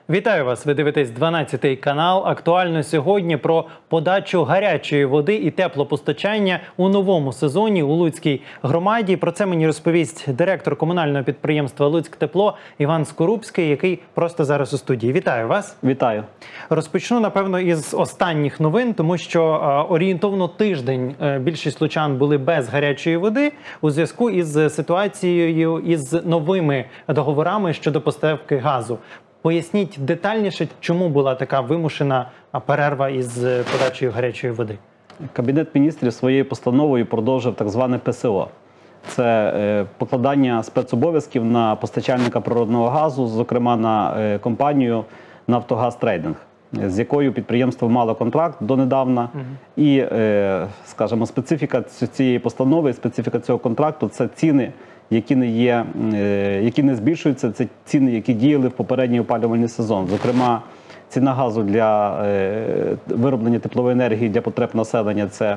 Вітаю вас! Ви дивитесь 12-й канал. Актуально сьогодні про подачу гарячої води і теплопостачання у новому сезоні у Луцькій громаді. Про це мені розповість директор комунального підприємства «Луцьктепло» Іван Скорубський, який просто зараз у студії. Вітаю вас! Вітаю! Розпочну, напевно, із останніх новин, тому що орієнтовно тиждень більшість лучан були без гарячої води у зв'язку із ситуацією із новими договорами щодо поставки газу. Поясніть детальніше, чому була така вимушена перерва із подачею гарячої води. Кабінет міністрів своєю постановою продовжив так зване ПСО. Це покладання спецобов'язків на постачальника природного газу, зокрема на компанію «Нафтогаз Трейдинг», з якою підприємство мало контракт донедавна. І, скажімо, специфіка цієї постанови, специфіка цього контракту – це ціни, які не збільшуються, це ціни, які діяли в попередній опалювальний сезон. Зокрема, ціна газу для вироблення теплової енергії для потреб населення – це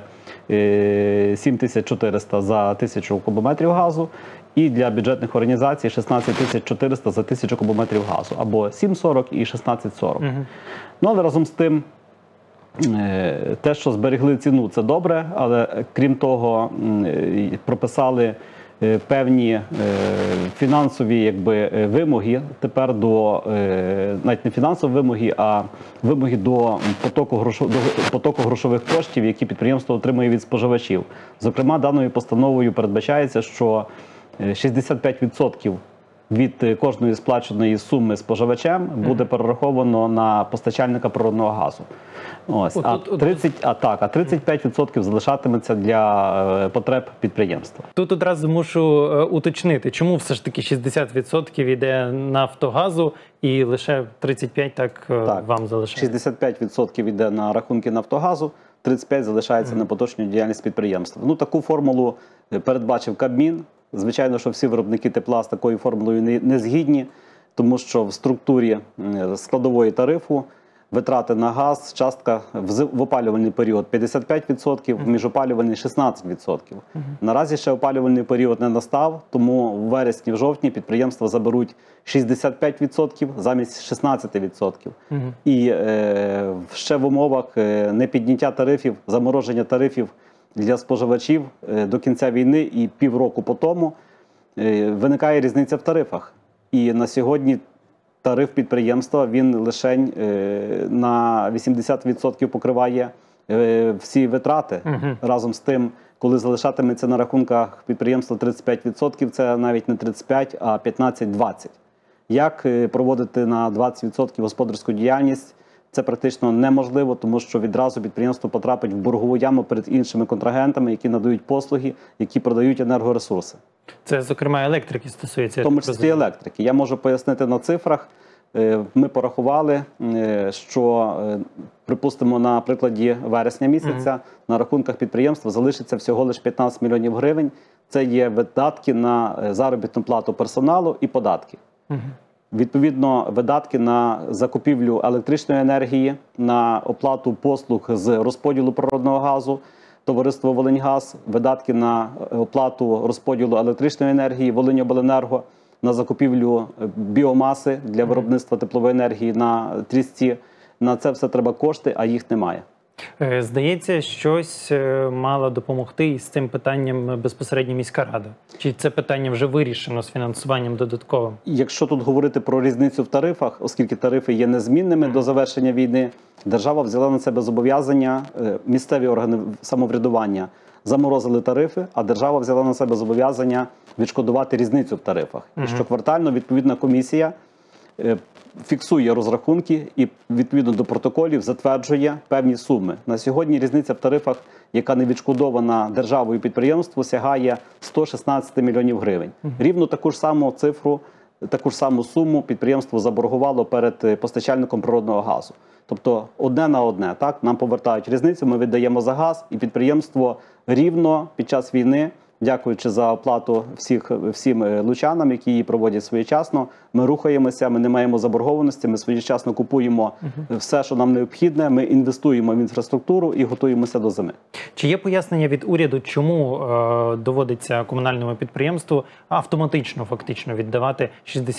7400 за 1000 кубометрів газу, і для бюджетних організацій – 16400 за 1000 кубометрів газу, або 7,40 і 16,40. Ну, але разом з тим, те, що зберегли ціну – це добре, але крім того, прописали певні фінансові вимоги тепер до, навіть не фінансові вимоги, а вимоги до потоку грошових коштів, які підприємство отримує від споживачів. Зокрема, даною постановою передбачається, що 65% від кожної сплаченої суми споживачем буде перераховано на постачальника природного газу. Ось. А 35% залишатиметься для потреб підприємства. Тут одразу мушу уточнити, чому все ж таки 60% йде Нафтогазу і лише 35% так вам залишається? 65% йде на рахунки Нафтогазу, 35% залишається на поточну діяльність підприємства. Ну, таку формулу передбачив Кабмін. Звичайно, що всі виробники тепла з такою формулою не згідні, тому що в структурі складової тарифу витрати на газ, частка в опалювальний період 55%, в міжопалювальний 16%. Наразі ще опалювальний період не настав, тому в вересні, в жовтні підприємства заберуть 65% замість 16%. І ще в умовах непідняття тарифів, замороження тарифів для споживачів до кінця війни і півроку по тому виникає різниця в тарифах. І на сьогодні тариф підприємства, він лише на 80% покриває всі витрати. Разом з тим, коли залишатиметься на рахунках підприємства 35%, це навіть не 35%, а 15-20%. Як проводити на 20% господарську діяльність? Це практично неможливо, тому що відразу підприємство потрапить в боргову яму перед іншими контрагентами, які надають послуги, які продають енергоресурси. Це, зокрема, електрики стосується? В тому числі електрики. Я можу пояснити на цифрах. Ми порахували, що, припустимо, на прикладі вересня місяця на рахунках підприємства залишиться всього лише 15 мільйонів гривень. Це є видатки на заробітну плату персоналу і податки. Відповідно, видатки на закупівлю електричної енергії, на оплату послуг з розподілу природного газу, товариство «Волиньгаз», видатки на оплату розподілу електричної енергії «Волиньобленерго», на закупівлю біомаси для виробництва теплової енергії на трісці. На це все треба кошти, а їх немає. Здається, щось мала допомогти із цим питанням безпосередньо міська рада. Чи це питання вже вирішено з фінансуваннем додатковим? Якщо тут говорити про різницю в тарифах, оскільки тарифи є незмінними до завершення війни, держава взяла на себе зобов'язання, місцеві органи самоврядування заморозили тарифи, а держава взяла на себе зобов'язання відшкодувати різницю в тарифах. І щоквартально відповідна комісія фіксує розрахунки і відповідно до протоколів затверджує певні суми. На сьогодні різниця в тарифах, яка не відшкодована державою підприємству, сягає 116 мільйонів гривень. Рівно таку ж саму цифру, таку ж саму суму підприємство заборгувало перед постачальником природного газу. Тобто одне на одне, так? Нам повертають різницю, ми віддаємо за газ, і підприємство рівно під час війни дякуючи за оплату всім лучанам, які її проводять своєчасно. Ми рухаємося, ми не маємо заборгованості, ми своєчасно купуємо все, що нам необхідне, ми інвестуємо в інфраструктуру і готуємося до зими. Чи є пояснення від уряду, чому доводиться комунальному підприємству автоматично фактично віддавати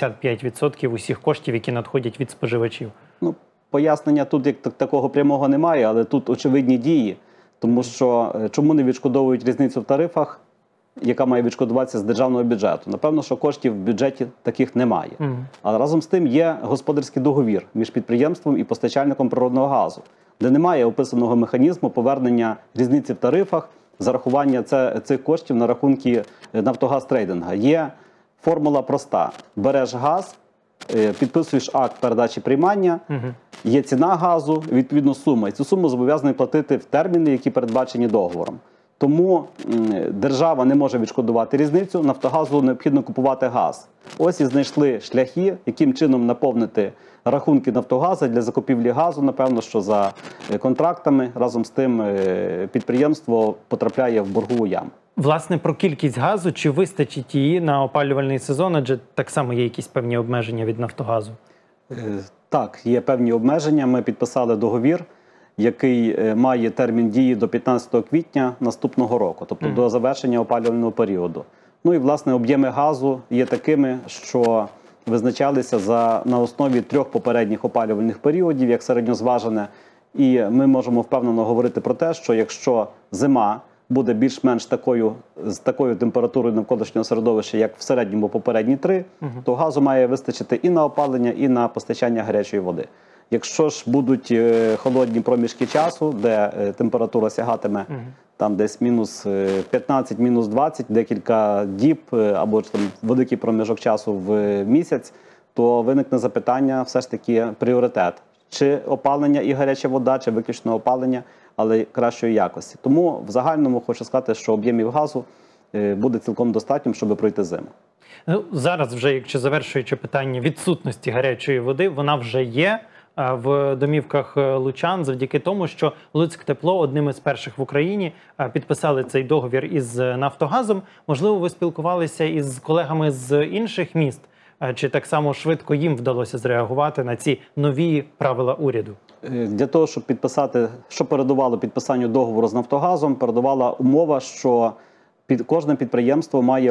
65% усіх коштів, які надходять від споживачів? Ну, пояснення тут як такого прямого немає, але тут очевидні дії. Тому що чому не відшкодовують різницю в тарифах, яка має відшкодуватися з державного бюджету? Напевно, що коштів в бюджеті таких немає. Але разом з тим є господарський договір між підприємством і постачальником природного газу, де немає описаного механізму повернення різниці в тарифах, зарахування цих коштів на рахунки Нафтогаз-трейдинга. Є формула проста. Береш газ, підписуєш акт передачі приймання, є ціна газу, відповідно сума. І цю суму зобов'язаний платити в терміни, які передбачені договором. Тому держава не може відшкодувати різницю, Нафтогазу необхідно купувати газ. Ось і знайшли шляхи, яким чином наповнити рахунки Нафтогазу для закупівлі газу, напевно, що за контрактами. Разом з тим підприємство потрапляє в боргову яму. Власне, про кількість газу, чи вистачить її на опалювальний сезон, адже так само є якісь певні обмеження від Нафтогазу? Так, є певні обмеження. Ми підписали договір, який має термін дії до 15 квітня наступного року, тобто до завершення опалювального періоду. Ну і, власне, об'єми газу є такими, що визначалися на основі 3 попередніх опалювальних періодів, як середньозважене. І ми можемо впевнено говорити про те, що якщо зима буде більш-менш з такою температурою навколишнього середовища, як в середньому попередні 3, то газу має вистачити і на опалення, і на постачання гарячої води. Якщо ж будуть холодні проміжки часу, де температура сягатиме там десь мінус 15, мінус 20, декілька діб або там великий проміжок часу в місяць, то виникне запитання все ж таки пріоритет. Чи опалення і гаряча вода, чи виключно опалення, але кращої якості. Тому в загальному хочу сказати, що об'ємів газу буде цілком достатньо, щоб пройти зиму. Ну, зараз вже, якщо завершуючи питання відсутності гарячої води, вона вже є в домівках лучан завдяки тому, що Луцьктепло одним із перших в Україні підписали цей договір із Нафтогазом. Можливо, ви спілкувалися із колегами з інших міст? Чи так само швидко їм вдалося зреагувати на ці нові правила уряду? Для того, щоб підписати, що передувало підписанню договору з Нафтогазом, передувала умова, що кожне підприємство має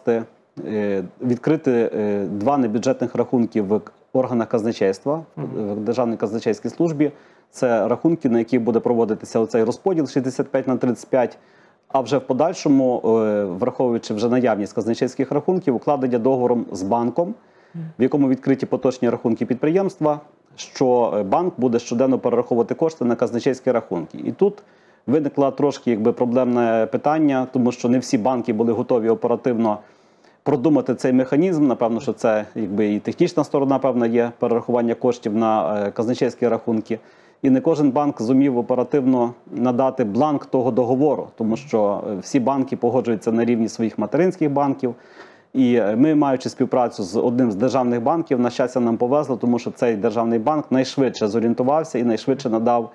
відкрити 2 небюджетних рахунки в органах казначейства, в Державній казначейській службі. Це рахунки, на які буде проводитися оцей розподіл 65/35, а вже в подальшому, враховуючи вже наявність казначейських рахунків, укладення договором з банком, в якому відкриті поточні рахунки підприємства, що банк буде щоденно перераховувати кошти на казначейські рахунки. І тут виникло трошки проблемне питання, тому що не всі банки були готові оперативно продумати цей механізм. Напевно, що це і технічна сторона, певна, є перерахування коштів на казначейські рахунки. І не кожен банк зумів оперативно надати бланк того договору, тому що всі банки погоджуються на рівні своїх материнських банків. І ми, маючи співпрацю з одним з державних банків, на щастя, нам повезло, тому що цей державний банк найшвидше зорієнтувався і найшвидше надав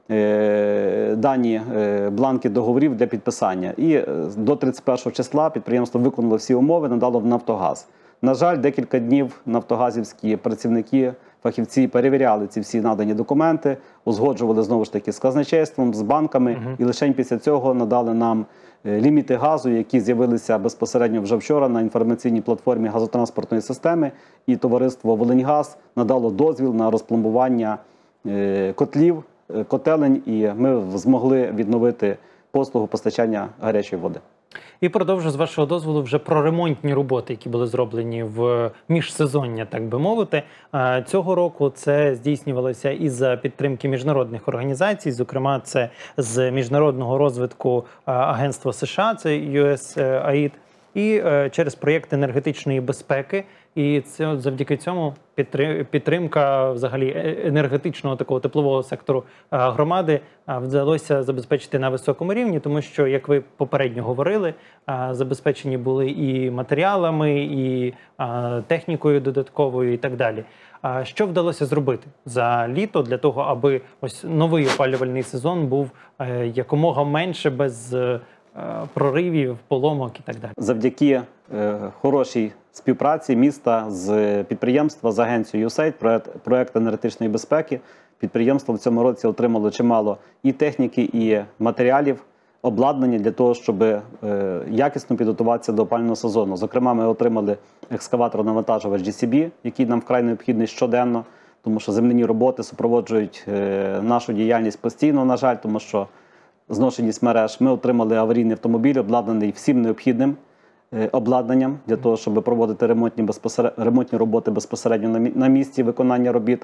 дані бланки договорів для підписання. І до 31 числа підприємство виконало всі умови, надало в Нафтогаз. На жаль, декілька днів нафтогазівські працівники, фахівці перевіряли ці всі надані документи, узгоджували знову ж таки з казначейством, з банками, і лише після цього надали нам ліміти газу, які з'явилися безпосередньо вже вчора на інформаційній платформі газотранспортної системи, і товариство «Волиньгаз» надало дозвіл на розпломбування котлів, котелень, і ми змогли відновити послугу постачання гарячої води. І продовжу, з вашого дозволу, вже про ремонтні роботи, які були зроблені в міжсезоння, так би мовити. Цього року це здійснювалося із підтримки міжнародних організацій, зокрема, це з міжнародного розвитку агентства США, це USAID, і через проєкт енергетичної безпеки. І це завдяки цьому підтримка взагалі енергетичного такого теплового сектору громади вдалося забезпечити на високому рівні, тому що, як ви попередньо говорили, забезпечені були і матеріалами, і технікою додатковою і так далі. Що вдалося зробити за літо для того, аби ось новий опалювальний сезон був якомога менше без проривів, поломок і так далі. Завдяки хорошій співпраці міста з підприємства, з агенцією USAID, проект енергетичної безпеки, підприємство в цьому році отримало чимало і техніки, і матеріалів, обладнання для того, щоб якісно підготуватися до опалювального сезону. Зокрема, ми отримали екскаватор-навантажувач GCB, який нам вкрай необхідний щоденно, тому що земляні роботи супроводжують нашу діяльність постійно, на жаль, тому що зношеність мереж. Ми отримали аварійний автомобіль, обладнаний всім необхідним обладнанням для того, щоб проводити ремонтні роботи безпосередньо на місці виконання робіт.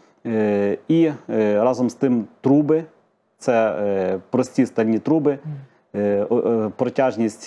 І разом з тим труби, це прості стальні труби, протяжність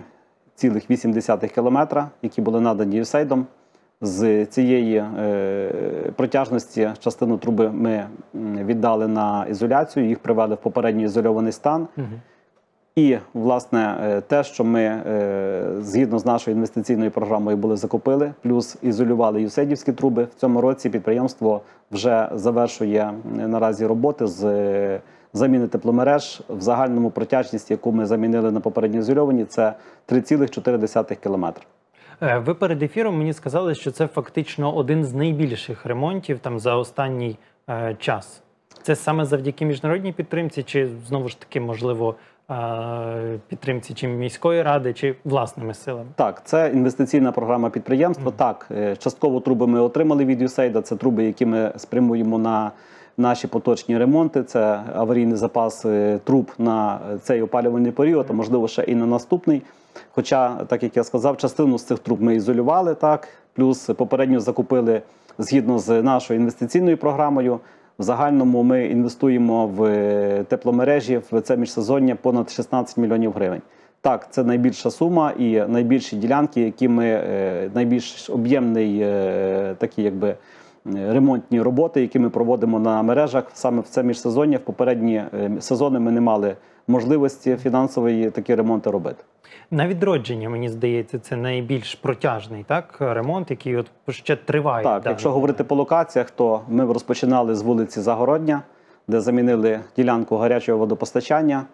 7,8 км, які були надані USAID. З цієї протяжності частину труби ми віддали на ізоляцію, їх привели в попередньо ізольований стан. І, власне, те, що ми згідно з нашою інвестиційною програмою були закупили, плюс ізолювали юсейдівські труби, в цьому році підприємство вже завершує наразі роботи з заміни тепломереж. В загальному протяжність, яку ми замінили на попередньо ізольовані, це 3,4 км. Ви перед ефіром мені сказали, що це фактично один з найбільших ремонтів там за останній час. Це саме завдяки міжнародній підтримці, чи знову ж таки, можливо, підтримці чи міської ради, чи власними силами? Так, це інвестиційна програма підприємства. Так, частково труби ми отримали від USAID, це труби, які ми спрямуємо на наші поточні ремонти, це аварійний запас труб на цей опалювальний період, а можливо ще і на наступний. Хоча, так як я сказав, частину з цих труб ми ізолювали, так, плюс попередньо закупили згідно з нашою інвестиційною програмою. В загальному ми інвестуємо в тепломережі в це міжсезоння понад 16 мільйонів гривень. Так, це найбільша сума і найбільші ділянки, які ми, найбільш об'ємний такі якби ремонтні роботи, які ми проводимо на мережах саме в це міжсезоння. В попередні сезони ми не мали можливості фінансової такі ремонти робити. На відродження, мені здається, це найбільш протяжний ремонт, який от ще триває. Так, якщо говорити по локаціях, то ми розпочинали з вулиці Загородня, де замінили ділянку гарячого водопостачання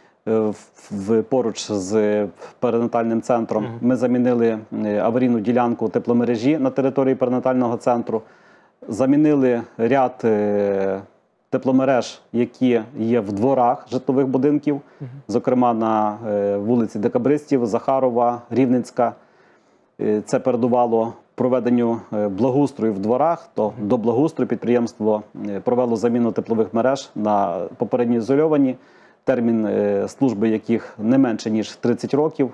поруч з перинатальним центром. Ми замінили аварійну ділянку тепломережі на території перинатального центру, замінили ряд тепломереж, які є в дворах житлових будинків, зокрема на вулиці Декабристів, Захарова, Рівненська. Це передувало проведенню благоустрою в дворах, то до благоустрою підприємство провело заміну теплових мереж на попередньо ізольовані, термін служби яких не менше, ніж 30 років.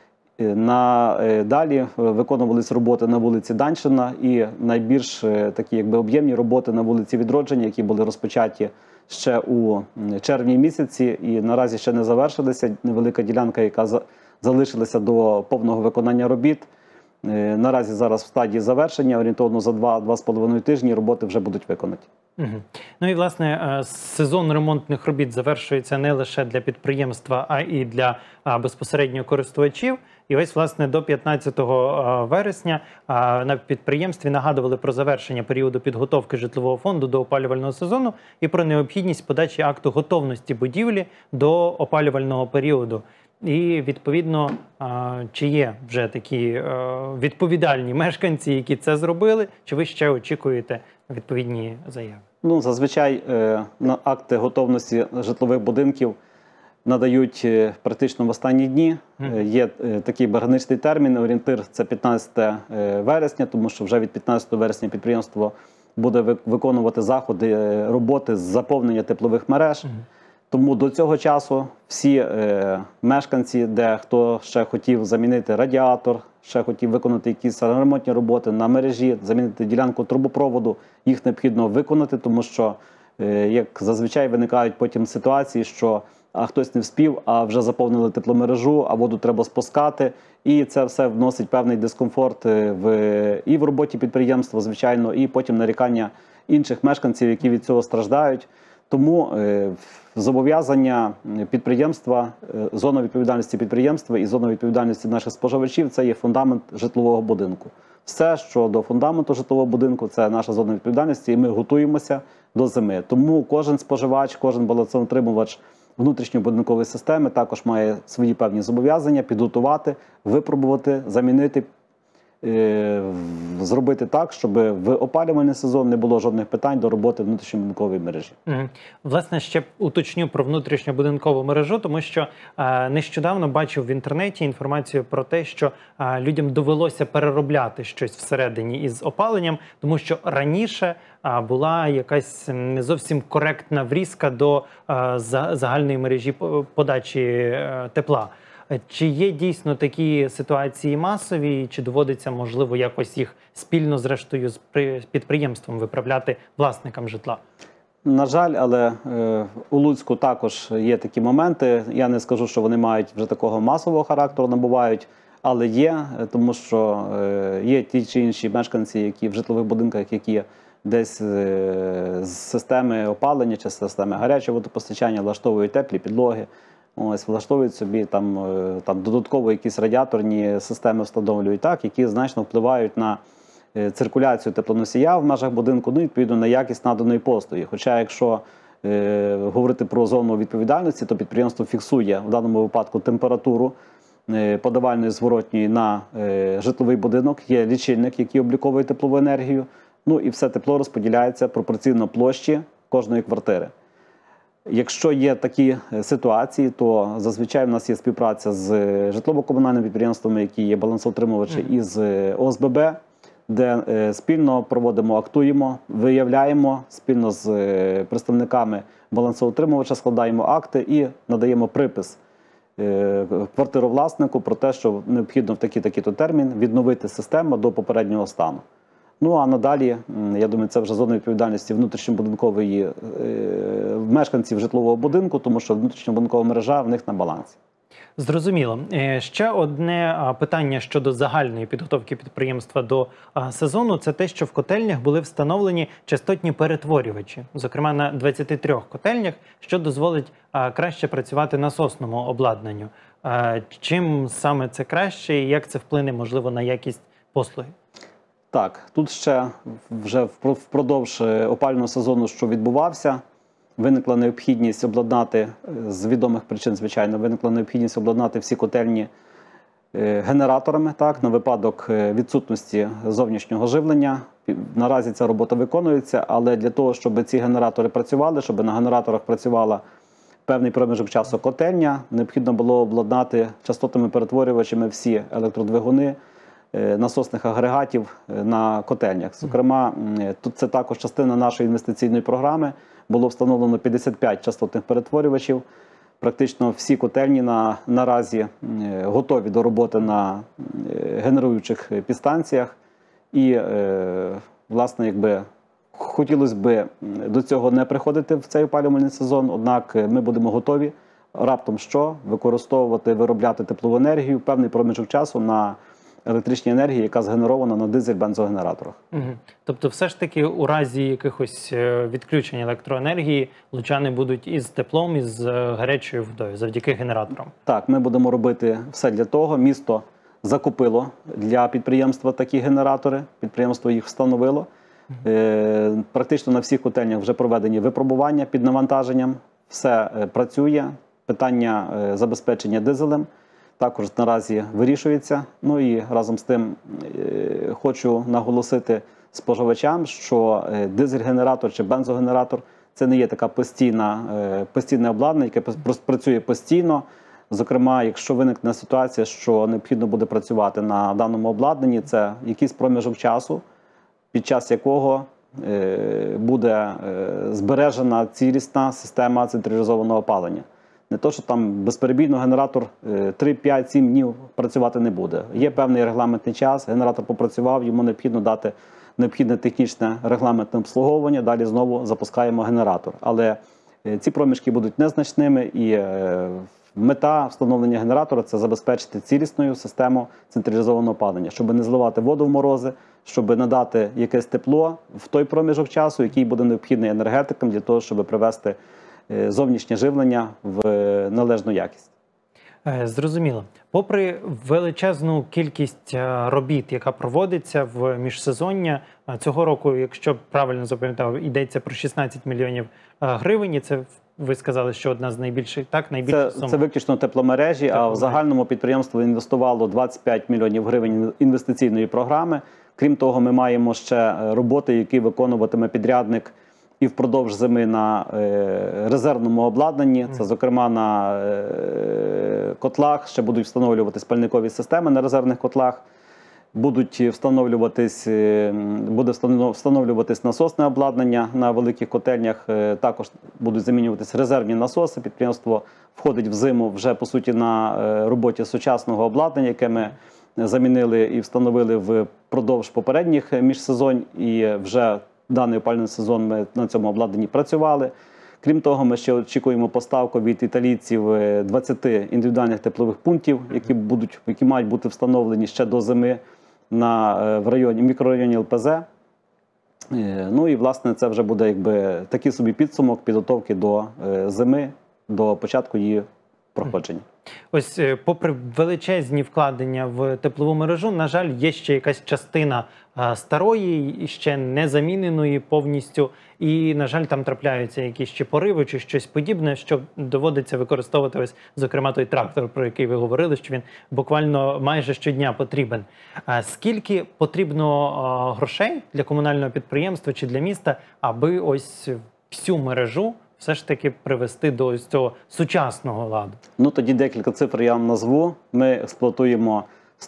Далі виконувалися роботи на вулиці Даньшина і найбільш такі якби об'ємні роботи на вулиці Відродження, які були розпочаті ще у червні місяці і наразі ще не завершилися. Невелика ділянка, яка залишилася до повного виконання робіт. Наразі зараз в стадії завершення, орієнтовно за 2-2,5 тижні роботи вже будуть виконані. Ну і, власне, сезон ремонтних робіт завершується не лише для підприємства, а і для безпосередньо користувачів. І ось, власне, до 15 вересня на підприємстві нагадували про завершення періоду підготовки житлового фонду до опалювального сезону і про необхідність подачі акту готовності будівлі до опалювального періоду. І, відповідно, чи є вже такі відповідальні мешканці, які це зробили, чи ви ще очікуєте відповідні заяви? Ну, зазвичай на акти готовності житлових будинків надають практично в останні дні. Є такий граничний термін, орієнтир – це 15 вересня, тому що вже від 15 вересня підприємство буде виконувати заходи роботи з заповнення теплових мереж. Тому до цього часу всі мешканці, де хто ще хотів замінити радіатор, ще хотів виконати якісь ремонтні роботи на мережі, замінити ділянку трубопроводу, їх необхідно виконати, тому що, як зазвичай, виникають потім ситуації, що хтось не вспів, а вже заповнили тепломережу, а воду треба спускати. І це все вносить певний дискомфорт і в роботі підприємства, звичайно, і потім нарікання інших мешканців, які від цього страждають. Тому зобов'язання підприємства, зона відповідальності підприємства і зона відповідальності наших споживачів – це є фундамент житлового будинку. Все, що до фундаменту житлового будинку – це наша зона відповідальності, і ми готуємося до зими. Тому кожен споживач, кожен балансоутримувач внутрішньобудинкової системи також має свої певні зобов'язання підготувати, випробувати, замінити, зробити так, щоб в опалювальний сезон не було жодних питань до роботи внутрішньобудинкової мережі. Власне, ще уточню про внутрішньобудинкову мережу, тому що нещодавно бачив в інтернеті інформацію про те, що людям довелося переробляти щось всередині із опаленням, тому що раніше була якась не зовсім коректна врізка до загальної мережі подачі тепла. Чи є дійсно такі ситуації масові, чи доводиться, можливо, якось їх спільно, зрештою, з підприємством виправляти власникам житла? На жаль, але у Луцьку також є такі моменти. Я не скажу, що вони мають вже такого масового характеру, набувають, але є, тому що є ті чи інші мешканці, які в житлових будинках, які десь з системи опалення чи з системи гарячого водопостачання влаштовують теплі підлоги. Ось, влаштовують собі там додатково якісь радіаторні системи встановлюють так, які значно впливають на циркуляцію теплоносія в межах будинку, ну і відповідно на якість наданої послуги. Хоча, якщо говорити про зону відповідальності, то підприємство фіксує в даному випадку температуру подавальної зворотньої на житловий будинок, є лічильник, який обліковує теплову енергію, ну і все тепло розподіляється пропорційно площі кожної квартири. Якщо є такі ситуації, то зазвичай в нас є співпраця з житлово-комунальними підприємствами, які є балансоутримувачі, і з ОСББ, де спільно проводимо, актуємо, виявляємо, спільно з представниками балансоутримувача складаємо акти і надаємо припис квартировласнику про те, що необхідно в такий-то термін відновити систему до попереднього стану. Ну, а надалі, я думаю, це вже зона відповідальності внутрішньобудинкової мешканців житлового будинку, тому що внутрішньобудинкова мережа в них на балансі. Зрозуміло. Ще одне питання щодо загальної підготовки підприємства до сезону – це те, що в котельнях були встановлені частотні перетворювачі, зокрема на 23 котельнях, що дозволить краще працювати насосному обладнанню. Чим саме це краще і як це вплине, можливо, на якість послуги? Так, тут ще вже впродовж опалювального сезону, що відбувався, виникла необхідність обладнати, з відомих причин, звичайно, виникла необхідність обладнати всі котельні генераторами, так, на випадок відсутності зовнішнього живлення. Наразі ця робота виконується, але для того, щоб ці генератори працювали, щоб на генераторах працювала певний проміжок часу котельня, необхідно було обладнати частотними перетворювачами всі електродвигуни насосних агрегатів на котельнях. Зокрема, тут це також частина нашої інвестиційної програми. Було встановлено 55 частотних перетворювачів. Практично всі котельні наразі готові до роботи на генеруючих підстанціях. І, власне, якби хотілося б до цього не приходити в цей опалювальний сезон, однак ми будемо готові раптом що використовувати, виробляти теплову енергію певний проміжок часу на електричній енергії, яка згенерована на дизель-бензогенераторах. Тобто все ж таки у разі якихось відключень електроенергії лучани будуть із теплом, із гарячою водою завдяки генераторам? Так, ми будемо робити все для того. Місто закупило для підприємства такі генератори, підприємство їх встановило. Практично на всіх котельнях вже проведені випробування під навантаженням. Все працює. Питання забезпечення дизелем також наразі вирішується. Ну і разом з тим хочу наголосити споживачам, що дизель-генератор чи бензогенератор – це не є така постійне обладнання, яке працює постійно. Зокрема, якщо виникне ситуація, що необхідно буде працювати на даному обладнанні, це якийсь проміжок часу, під час якого буде збережена цілісна система централізованого опалення. Не то, що там безперебійно генератор 3, 5, 7 днів працювати не буде. Є певний регламентний час, генератор попрацював, йому необхідно дати необхідне технічне регламентне обслуговування, далі знову запускаємо генератор. Але ці проміжки будуть незначними і мета встановлення генератора – це забезпечити цілісною систему централізованого опалення, щоб не зливати воду в морози, щоб надати якесь тепло в той проміжок часу, який буде необхідний енергетикам для того, щоб привести зовнішнє живлення в належну якість. Зрозуміло. Попри величезну кількість робіт, яка проводиться в міжсезоння, цього року, якщо правильно запам'ятав, йдеться про 16 мільйонів гривень, і це ви сказали, що одна з найбільших, так, найбільша сума. Це виключно тепломережі, а в загальному підприємство інвестувало 25 мільйонів гривень інвестиційної програми. Крім того, ми маємо ще роботи, які виконуватиме підрядник і впродовж зими на резервному обладнанні. Це, зокрема, на котлах, ще будуть встановлюватись пальникові системи на резервних котлах. Буде встановлюватись насосне обладнання на великих котельнях, також будуть замінюватись резервні насоси. Підприємство входить в зиму вже, по суті, на роботі сучасного обладнання, яке ми замінили і встановили впродовж попередніх міжсезонь, і вже даний опалювальний сезон ми на цьому обладнанні працювали. Крім того, ми ще очікуємо поставку від італійців 20 індивідуальних теплових пунктів, які мають бути встановлені ще до зими в мікрорайоні ЛПЗ. Ну і, власне, це вже буде такий собі підсумок підготовки до зими, до початку її проходження. Ось, попри величезні вкладення в теплову мережу, на жаль, є ще якась частина старої, і ще не заміненої повністю, і, на жаль, там трапляються якісь ще пориви чи щось подібне, що доводиться використовувати, ось, зокрема, той трактор, про який ви говорили, що він буквально майже щодня потрібен. Скільки потрібно грошей для комунального підприємства чи для міста, аби ось всю мережу все ж таки привести до ось цього сучасного ладу? Ну, тоді декілька цифр я вам назву. Ми експлуатуємо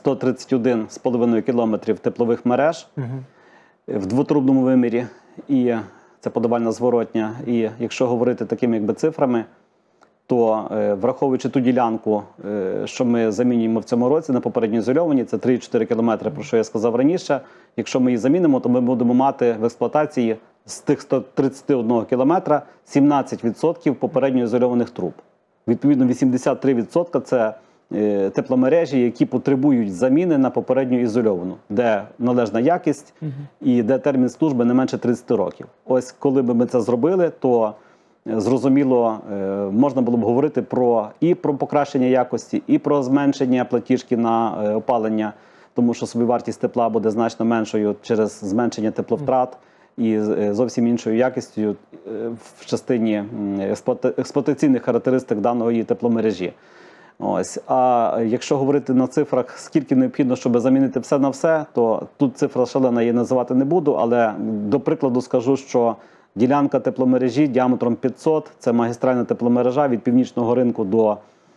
131,5 кілометрів теплових мереж в двотрубному вимірі, і це подавальна зворотня. І якщо говорити такими цифрами, то враховуючи ту ділянку, що ми замінюємо в цьому році на попередньо ізольовані, це 3,4 кілометри, про що я сказав раніше. Якщо ми її замінимо, то ми будемо мати в експлуатації з тих 131 кілометра 17% попередньо ізольованих труб. Відповідно, 83% – це тепломережі, які потребують заміни на попередньо ізольовану, де належна якість і де термін служби не менше 30 років. Ось коли б ми це зробили, то зрозуміло, можна було б говорити і про покращення якості, і про зменшення платіжки на опалення, тому що собівартість тепла буде значно меншою через зменшення тепловтрат і зовсім іншою якістю в частині експлуатаційних характеристик даної тепломережі. Ось. А якщо говорити на цифрах, скільки необхідно, щоб замінити все на все, то тут цифра шалена, я називати не буду, але до прикладу скажу, що ділянка тепломережі діаметром 500 – це магістральна тепломережа від Північного ринку до,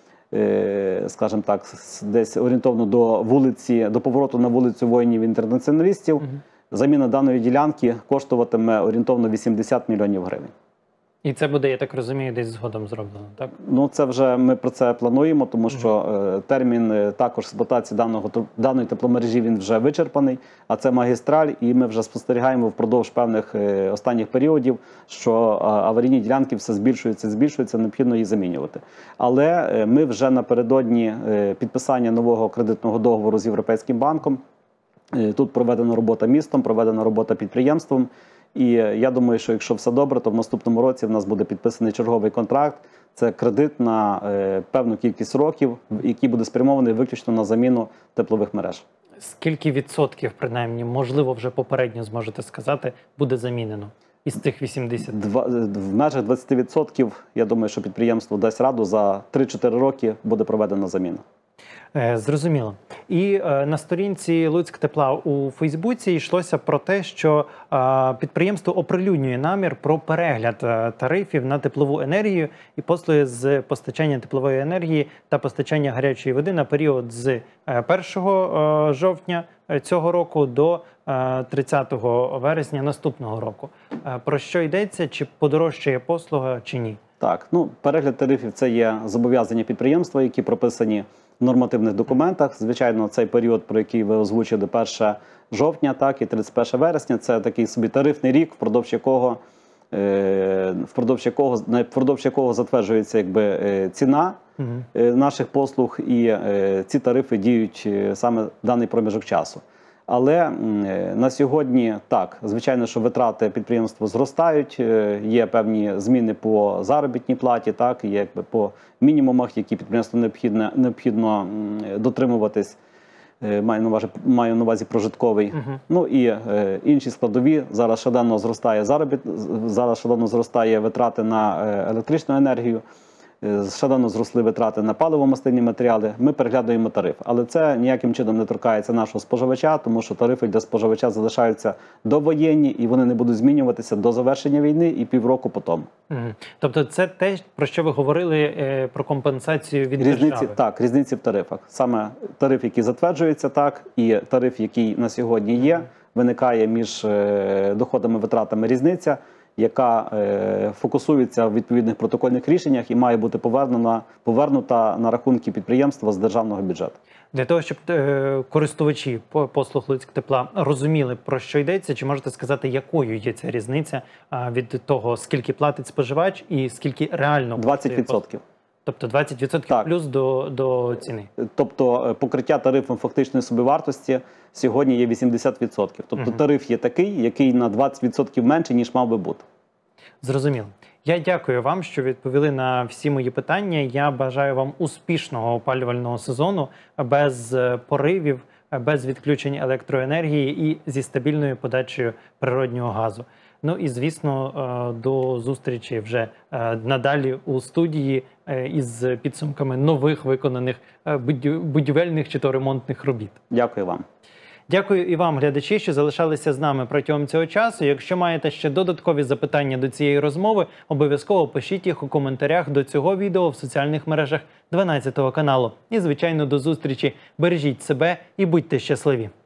скажімо так, десь орієнтовно до повороту на вулицю воїнів-інтернаціоналістів. Заміна даної ділянки коштуватиме орієнтовно 80 мільйонів гривень. І це буде, я так розумію, десь згодом зроблено, так? Ну, це вже ми про це плануємо, тому що термін також експлуатації даної тепломережі він вже вичерпаний, а це магістраль, і ми вже спостерігаємо впродовж певних останніх періодів, що аварійні ділянки все збільшуються, необхідно її замінювати. Але ми вже напередодні підписання нового кредитного договору з Європейським банком, тут проведена робота містом, проведена робота підприємством. І я думаю, що якщо все добре, то в наступному році в нас буде підписаний черговий контракт. Це кредит на певну кількість років, який буде спрямований виключно на заміну теплових мереж. Скільки відсотків, принаймні, можливо, вже попередньо зможете сказати, буде замінено із цих 80? В межах 20%, я думаю, що підприємство дасть раду, за 3-4 роки буде проведена заміна. Зрозуміло. І на сторінці Луцьктепла у Фейсбуці йшлося про те, що підприємство оприлюднює намір про перегляд тарифів на теплову енергію і послуги з постачання теплової енергії та постачання гарячої води на період з 1 жовтня цього року до 30 вересня наступного року. Про що йдеться? Чи подорожчає послуга, чи ні? Так, перегляд тарифів – це є зобов'язання підприємства, які прописані в нормативних документах. Звичайно, цей період, про який ви озвучили, 1 жовтня, так, і 31 вересня, це такий собі тарифний рік, впродовж якого затверджується ціна наших послуг, і ці тарифи діють саме в даний проміжок часу. Але на сьогодні, так, звичайно, що витрати підприємства зростають, є певні зміни по заробітній платі, так, є по мінімумах, які підприємству необхідно дотримуватись. маю на увазі прожитковий. Ну і інші складові. Зараз шалено зростає витрати на електричну енергію, шалено зросли витрати на паливо-мастильні матеріали. Ми переглядуємо тариф. Але це ніяким чином не торкається нашого споживача, тому що тарифи для споживача залишаються довоєнні і вони не будуть змінюватися до завершення війни і півроку по тому. Тобто це те, про що ви говорили, про компенсацію від держави? Так, різниці в тарифах. Саме тариф, який затверджується, так, і тариф, який на сьогодні є, виникає між доходами і витратами різниця, яка фокусується в відповідних протокольних рішеннях і має бути повернута на рахунки підприємства з державного бюджету. Для того, щоб користувачі послуг Луцьктепла розуміли, про що йдеться, чи можете сказати, якою є ця різниця від того, скільки платить споживач і скільки реально коштує 20%. Тобто 20% Так. плюс до ціни? Тобто покриття тарифом фактичної собівартості сьогодні є 80%. Тобто тариф є такий, який на 20% менше, ніж мав би бути. Зрозуміло. Я дякую вам, що відповіли на всі мої питання. Я бажаю вам успішного опалювального сезону без поривів, без відключень електроенергії і зі стабільною подачею природнього газу. Ну і, звісно, до зустрічі вже надалі у студії із підсумками нових виконаних будівельних чи то ремонтних робіт. Дякую вам. Дякую і вам, глядачі, що залишалися з нами протягом цього часу. Якщо маєте ще додаткові запитання до цієї розмови, обов'язково пишіть їх у коментарях до цього відео в соціальних мережах 12 каналу. І, звичайно, до зустрічі. Бережіть себе і будьте щасливі!